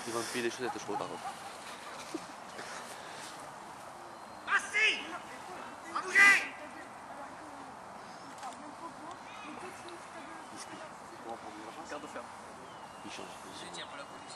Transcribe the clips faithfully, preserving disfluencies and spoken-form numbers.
Ils vont me payer les chaussettes, je crois, par contre. Assis! À bouger! Garde ferme. Il change. Je tiens pour la police.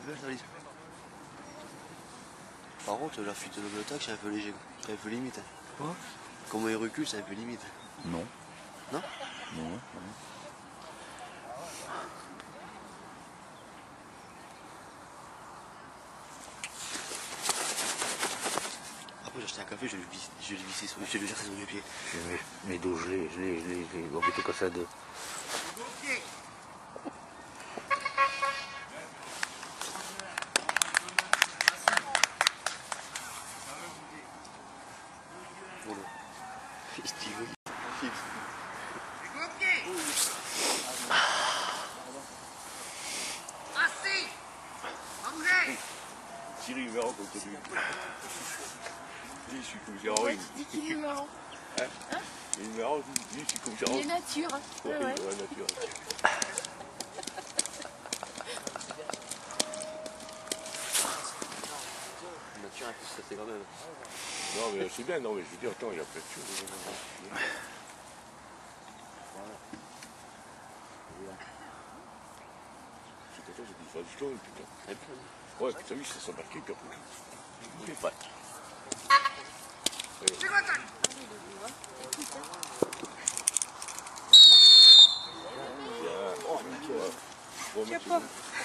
peu la valise. Par contre, la fuite de l'attaque, c'est un peu léger. C'est un peu limite. Quoi? Comment il recule, c'est un peu limite. Non. Non? Non, non. Après, j'ai acheté un café, je l'ai vissé, je l'ai vissé sur, je l'ai versé sur mes pieds. Mes, mes dos, je l'ai, je l'ai, je l'ai, je l'ai embêté comme ça de. Voilà. Steven. Assis. Pas bouger. Thierry est marrant comme t'as vu. Lui, je suis comme Gérard. Ouais, tu dis qu'il est marrant. Il est marrant, lui, je suis comme Il Gérard. est nature. Hein. Ouais, Ouais, ouais. ouais, nature. La nature, un peu stressée quand même. Non, mais c'est bien, non, mais je veux dire, attends, il y a plein de choses. C'est attends, c'est une phase historique, putain. Ouais, t'as vu, ça s'est marqué, puis après. Je ne pas. C'est quoi ça? Oh, nickel. Bon, mais tu-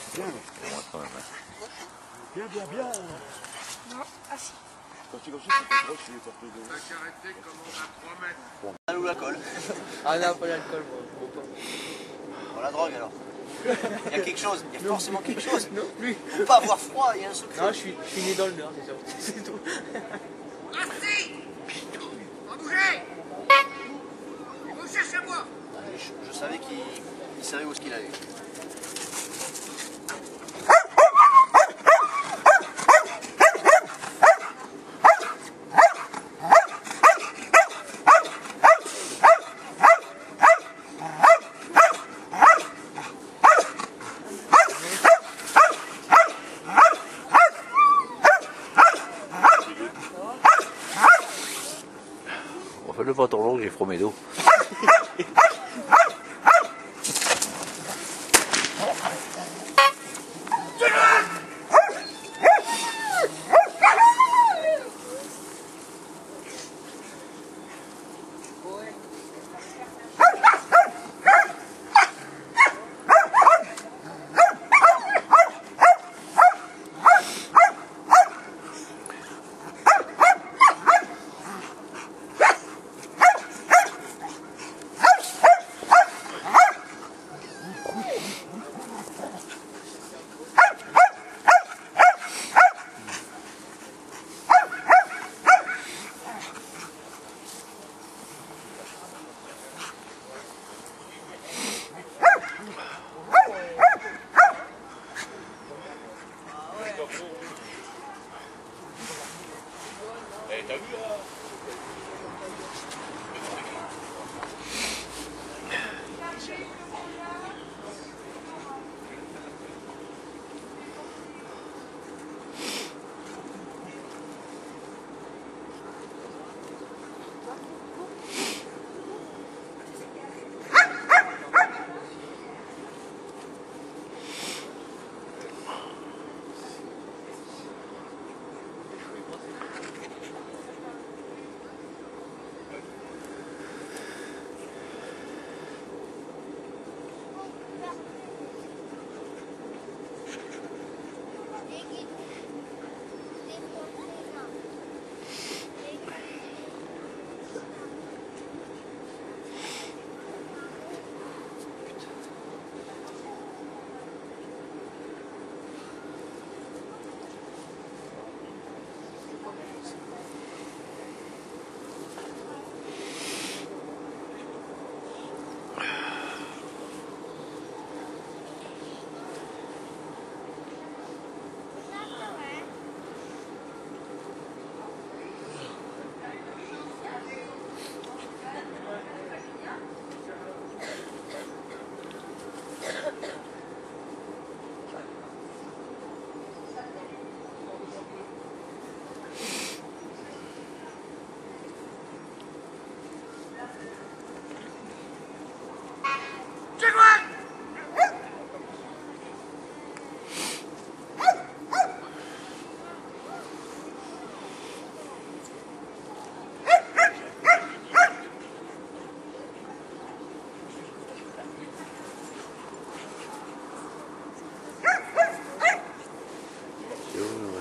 Bien, bien, bien. Non, assis. Quand tu vas sur cette drogue, tu les portes de. La carité commande à trois mètres. Ah, ou l'alcool. Ah non, pas l'alcool, moi. Bon, la drogue alors. Il y a quelque chose, il y a forcément quelque chose. Non, plus. Faut pas avoir froid, il y a un secret. Non, je suis, je suis né dans le Nord, c'est sûr. C'est tout. Assis. Pas bouger. Vous cherchez moi. Je, je savais qu'il il savait où est-ce qu'il allait. On fait le pantalon long, j'ai frômé d'eau. Eh, t'as vu là?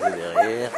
peu derrière.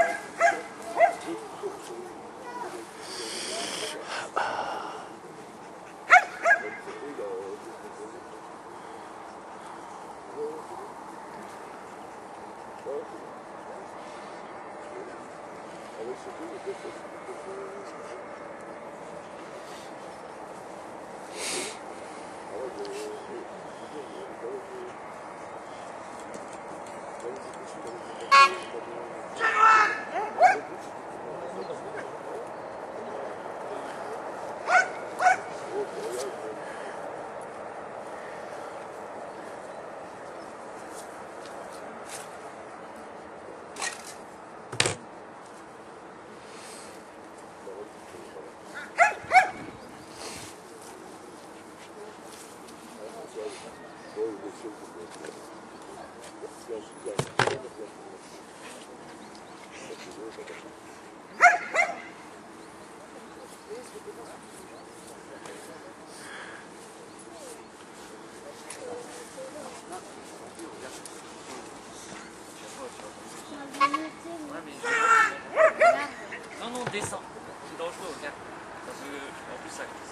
Non, non, descends. C'est dangereux, regarde. Parce que, en plus, ça glisse.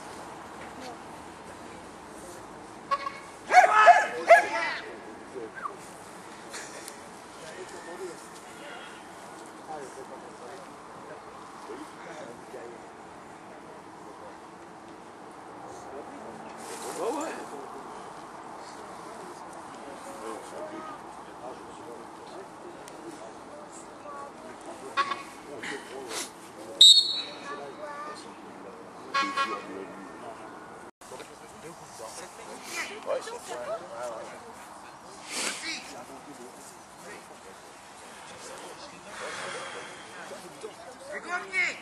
Écolier.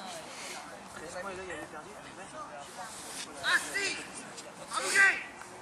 Assis. Pas bouger.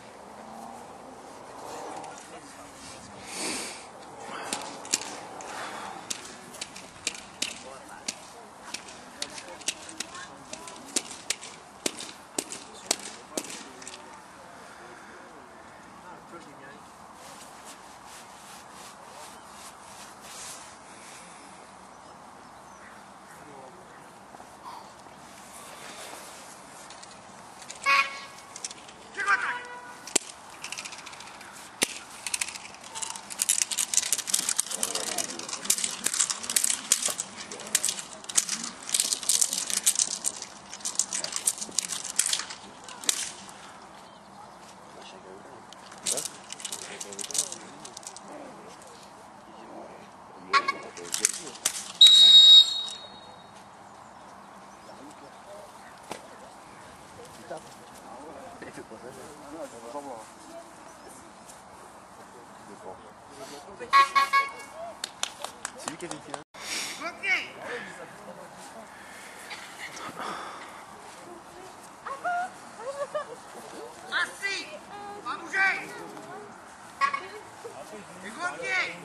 C'est lui qui a fait le final. Bloqué. Assis. Pas bouger. Écolier.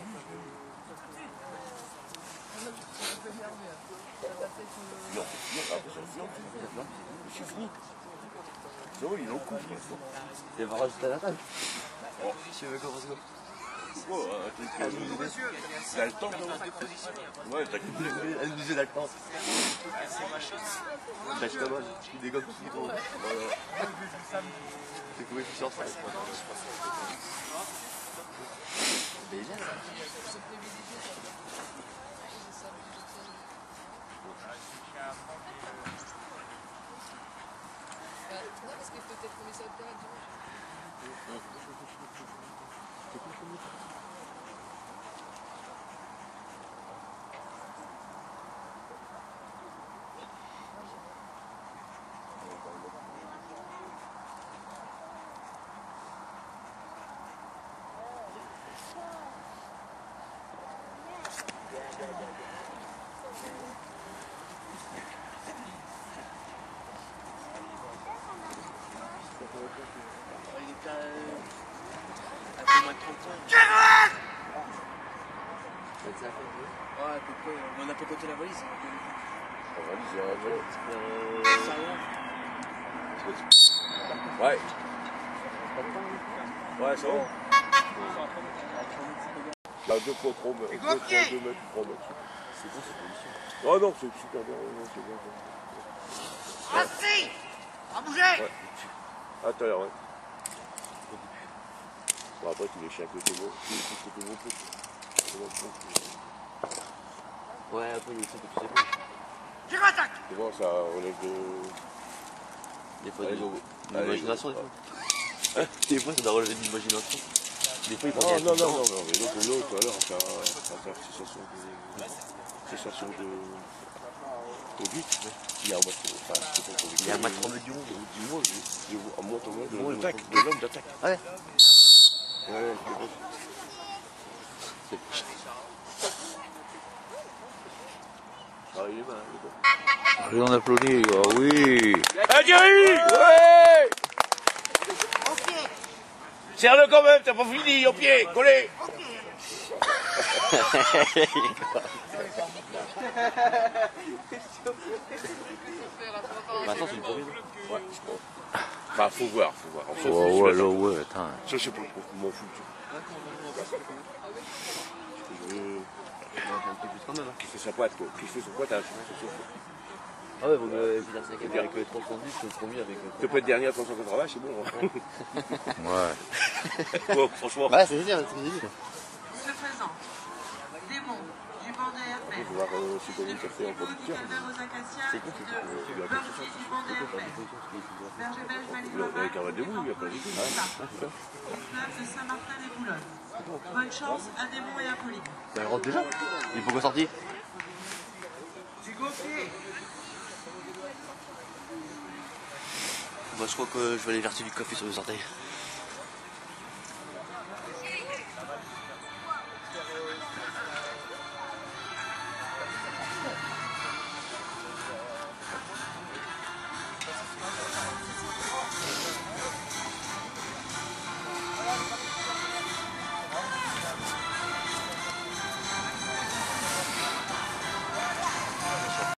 C'est fini. C'est vrai, il est en couple. Il va rajouter à la table. Tu veux qu'on fasse quoi? Oh, euh, t'as t'as le temps. Ouais, t'as qu'une Elle nous a le temps. Lâche ta balle, tu dégommes tout ce qui tombe. C'est combien tu sors ça? Déjà là. Non, parce qu'il faut peut-être combien ça de dimanche. Il est à, à peu moins de trente ans. Ouais, à peu près. On a pas compté la valise. La valise, il y a la valise. Euh, Ça rien. Ouais. Ouais, c'est bon. À deux fois trop mètres, deux fois deux mètres, trois mètres. C'est bon cette position. Non, non, c'est super bien, non, c'est bien. Assis. Pas bouger. Ouais. À tout à l'heure, ouais. Bon, après, tu les chiens que t'es bon, tu les que t'es bon, c'est bon, Ouais, après il y a des trucs que tu sais pas. Tire attaque. c'est bon, ça relève de... Des fois, Allez, de go. l'imagination, des fois. Des fois, ça doit relever de l'imagination. Des fois, il faut Non, regarder non, tout le non, temps. non, non, mais l'autre, l'autre, tout à l'heure, ça ça fait sensation de... Sensation de... de vite, mais il y a un mois, enfin, c'est pas pour Il y a un match trente du monde. du monde, je vois en monte en mode de Ouais, l'attaque, ouais. de l'homme d'attaque. Ouais. Ouais, ouais, c'est bon. Ah, il est mal, il est bon. Allez, on applaudit, les gars, oui. Ah, Thierry! Ouais! Serre-le quand même, t'as pas fini, au pied, collé! Maintenant, c'est le premier. Ouais, je crois. Enfin, faut voir, faut voir. On s'en fout, Ouais, je ouais, vais- là, ouais, attends. Ça, c'est pour pour m'en foutre. Je veux... Quand même. Qui fait sa pointe, quoi. Qui fait son pointage. C'est sûr. Ah ouais, vaut mieux finir cinquième avec le trois cent dix que le premier avec le Tu peux être dernier à trois cent quatre-vingts, c'est bon. Hein. Ouais. Bon, franchement. Ouais, c'est bien, c'est bien. Se présente. Démon, du Vendée R P. Il faut voir euh, si combien ça fait en Dépôt producteur. d'Italver aux Acacias, C'est con, c'est con. de Barbier du Vendée R P. Berger belge Malinois. Avec un de mou, il n'y a pas de tout. Club de Saint-Martin-les-Boulogne. Bonne chance à Démon et Apolline. Ça rentre déjà. Il faut qu'on sortir. Du gaufrier. Moi, je crois que je vais aller verser du café sur les orteils.